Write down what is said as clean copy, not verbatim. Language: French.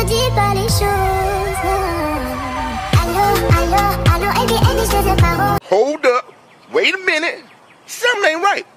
dis pas les choses. Allô, allô, allô, et dis des paroles. Hold up. Wait a minute. Something ain't right.